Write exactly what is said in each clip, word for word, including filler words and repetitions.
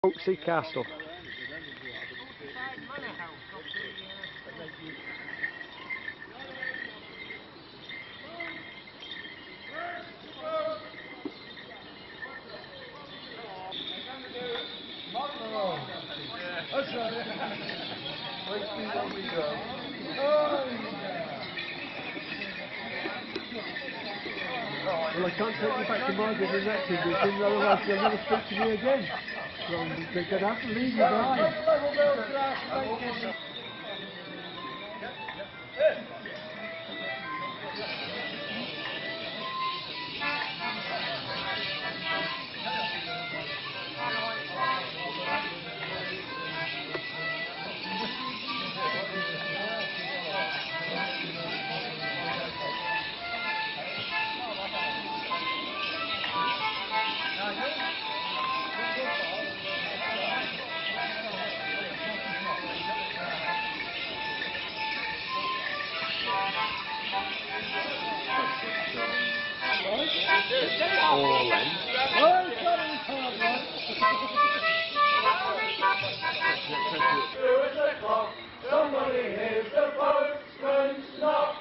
Sea Castle. Well, I can't take you back to Margaret in that condition, otherwise you'll never speak to me again. So I'm going to have to leave you behind. Somebody hears the postman knock.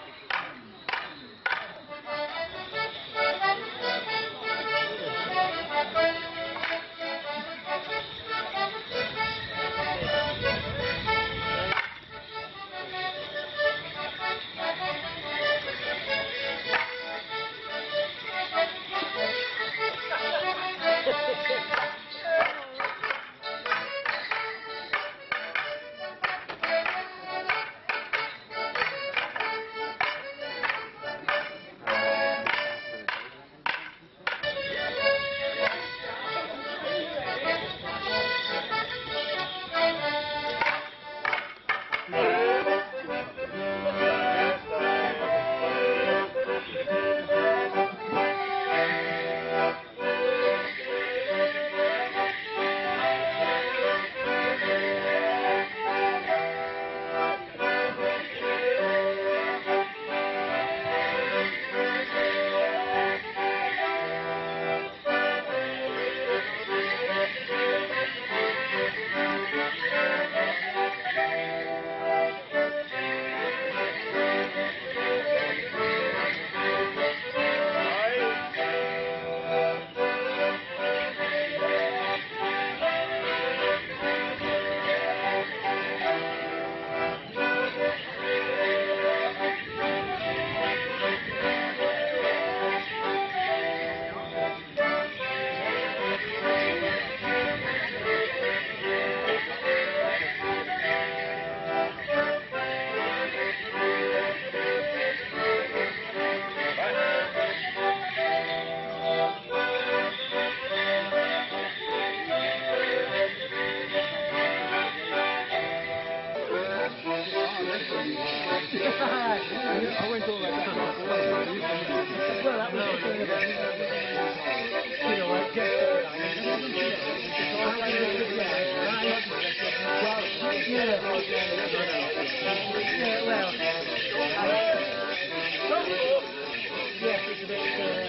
I went all like that. Well, that was the thing about, you know, I guess yeah, well, yes, it's a bit,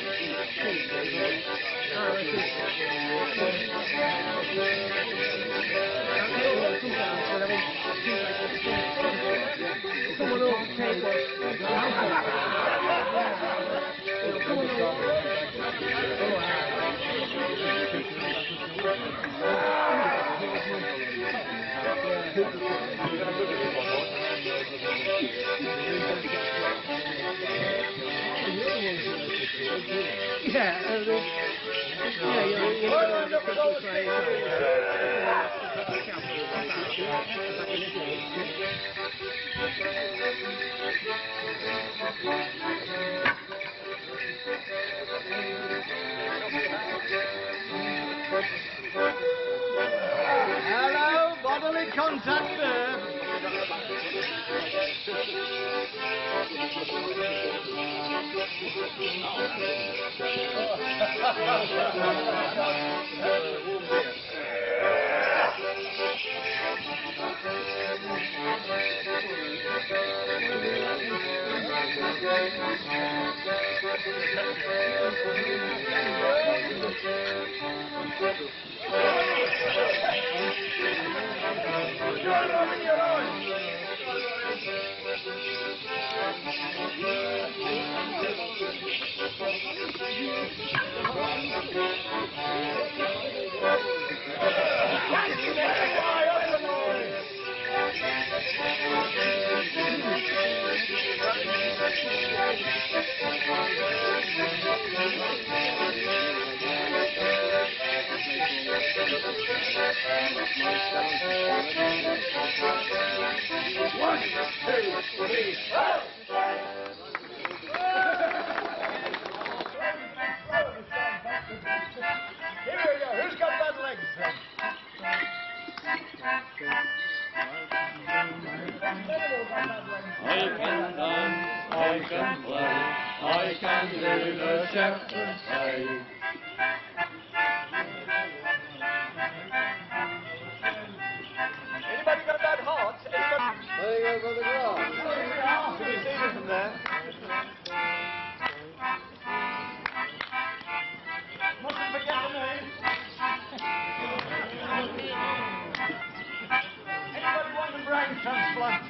someone else take one. Yeah, uh, the, yeah, you're, you're going to try Hello, bodily contact there. I can dance, I can play, I can do the shepherd's play. Anybody got a bad heart? Anybody? There you go, Brother Grant. Can you see me from there? Mustn't forget the name. Anybody want a brain transplant?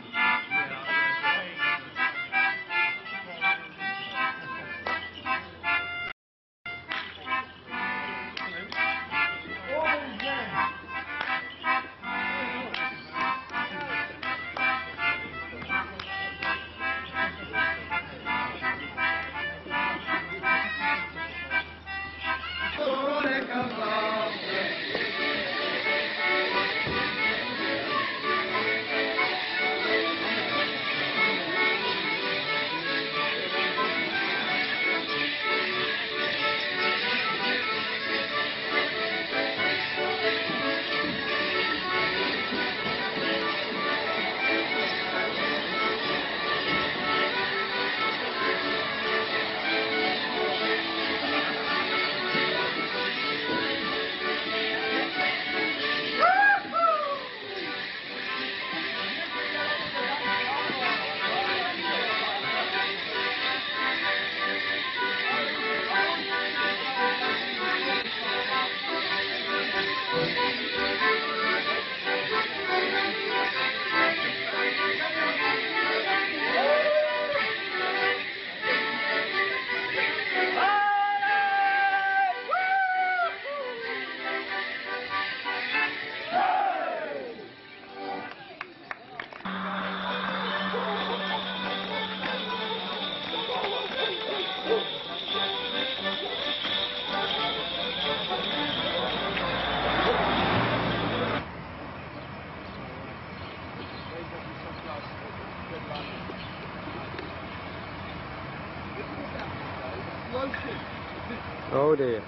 Oh dear.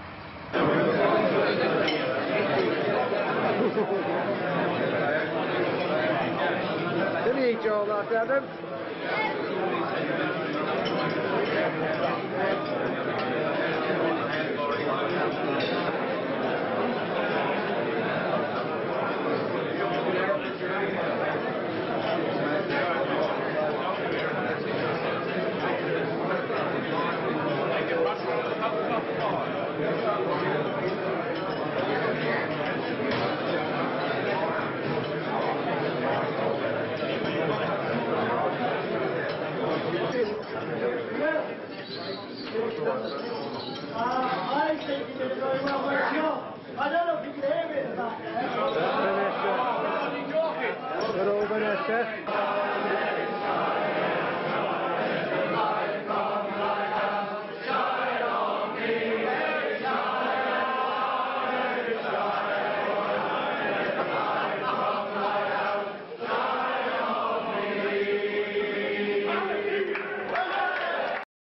Did he eat all that, Adam? I think you did very well, Rachel. I don't know if you can hear me in the back there. Vanessa. Good old Vanessa.